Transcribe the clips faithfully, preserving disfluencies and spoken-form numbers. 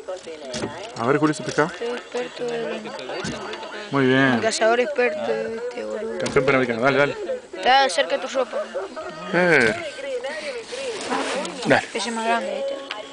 A ver, Juli, ¿se pescado? Soy experto de... Muy bien. Cazador experto de este boludo. Campeón panamericano, dale, dale. Está cerca de tu ropa. Eh. Dale. Ese es más grande, ¿viste?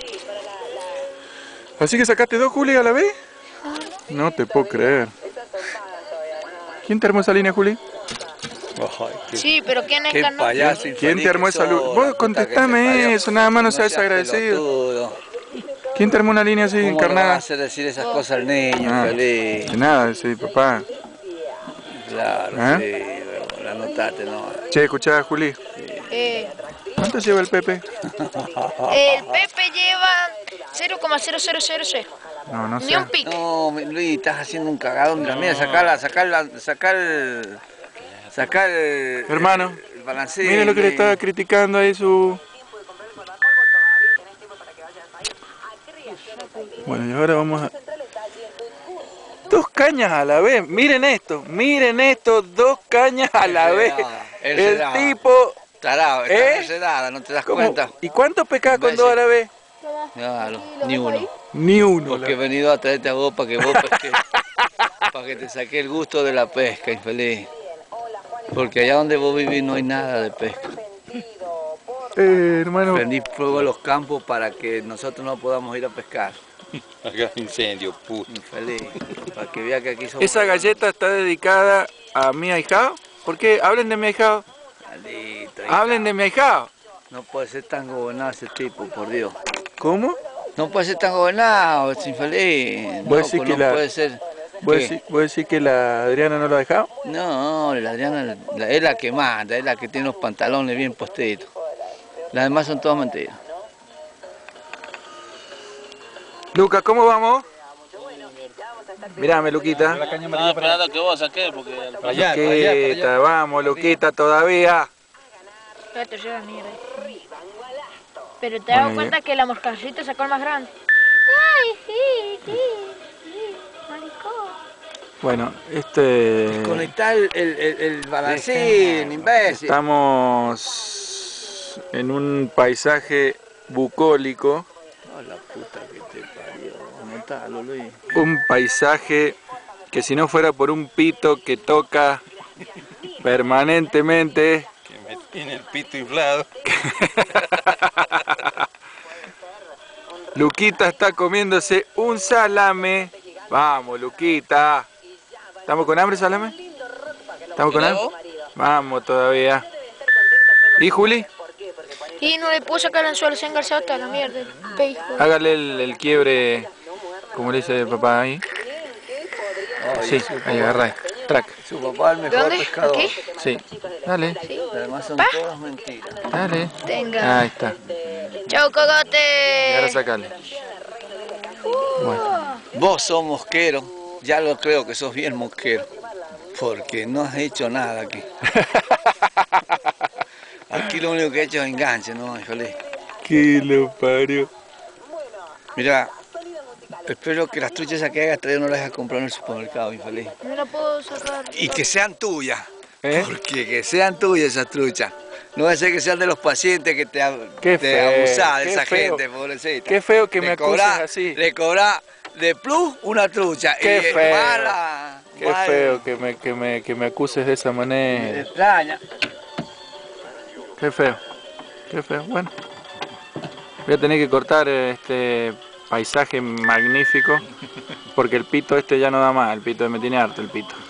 ¿Así que sacaste dos, Juli, a la vez? No te puedo creer. ¿Quién te armó esa línea, Juli? Sí, pero ¿quién es Carlos? ¿Quién te armó esa luz? Vos contestame eso, nada más no seas agradecido. ¿Quién te armó una línea así encarnada? ¿Cómo le vas a decir esas cosas al niño, ah, feliz? De nada, sí, papá. Claro, ¿eh? Sí, la notaste, ¿no? Che, escuchá, Juli. Sí. Eh, ¿Cuánto lleva el Pepe? El Pepe lleva cero coma cero cero cero cero. No, no sé. Ni un pique. No, Luis, estás haciendo un cagadón. No. Mira, sacar, sacar, sacar el... Sacar el... Hermano, el balanceo. mire lo que le estaba criticando ahí su... Bueno, y ahora vamos a... Dos cañas a la vez. Miren esto, miren esto, dos cañas a la vez. El, el tipo... Tarado, ¿eh? Enredada, ¿no te das ¿Cómo? cuenta? ¿Y cuántos pescas con dos a la vez? Claro, ni uno. Ni uno. Porque he venido a traerte a vos para que vos pesques, para que te saque el gusto de la pesca, infeliz. Porque allá donde vos vivís no hay nada de pesca. Eh, hermano. Prendí fuego a los campos para que nosotros no podamos ir a pescar. Acá incendio, puto. Infeliz. Para que vea que aquí somos... Esa galleta está dedicada a mi ahijado. ¿Por qué? Hablen de mi ahijado. Maldito, Hablen de mi ahijado. No puede ser tan gobernado ese tipo, por Dios. ¿Cómo? No puede ser tan gobernado, es infeliz. ¿Vos No, decís pues que no la... puede ser. ¿Vos decís, ¿Vos decís que la Adriana no lo ha dejado? No, la Adriana la, es la que manda, es la que tiene los pantalones bien postitos. Las demás son todas mentiras. Lucas, ¿cómo vamos? Mirame, Luquita. No, esperando que vos saques porque... Para allá, para allá, para allá. Vamos, Luquita, todavía. Ya te lleva mierda. Pero te das bueno, cuenta que la moscacita sacó el más grande. Ay, sí, sí, sí, maricón. Bueno, este... Conectar el, el, el balancín, imbécil. Estamos en un paisaje bucólico. Oh, la puta que te parió. Anotalo, Luis. Un paisaje que si no fuera por un pito que toca permanentemente... Que me tiene el pito inflado. Luquita está comiéndose un salame. Vamos, Luquita. ¿Estamos con hambre, salame? ¿Estamos con hambre? Vamos todavía. ¿Y Juli? Y no le puedo sacar el anzuelo, se ha engarzado hasta la mierda. Pejo. Hágale el, el quiebre, como le dice papá ahí. Sí, ahí agarra. Track. Su papá es el mejor ¿Dónde? pescador. ¿Aquí? Sí. Dale. ¿Sí? Además son ¿Pa? todas mentiras. Dale. Tenga. Ahí está. Chau, cogote. Y ahora sacale. Bueno. Vos sos mosquero, ya lo creo que sos bien mosquero, porque no has hecho nada aquí. Aquí lo único que he hecho es enganche, ¿no, híjole? Que lo parió. Mira, espero que las truchas que hayas traído no las hayas comprado en el supermercado, infeliz. No la puedo sacar. Y que sean tuyas, ¿Eh? porque que sean tuyas esas truchas. No va a ser que sean de los pacientes que te, Qué te feo, abusás de qué esa feo. gente, pobrecita. Qué feo que Le me acuses cobrá, así. Le cobrá de plus una trucha. Qué y feo. Mala, Qué mala. feo que me, que, me, que me acuses de esa Me manera. extraña. Qué feo. Qué feo. Bueno. Voy a tener que cortar este paisaje magnífico. Porque el pito este ya no da más. El pito me tiene harto el pito.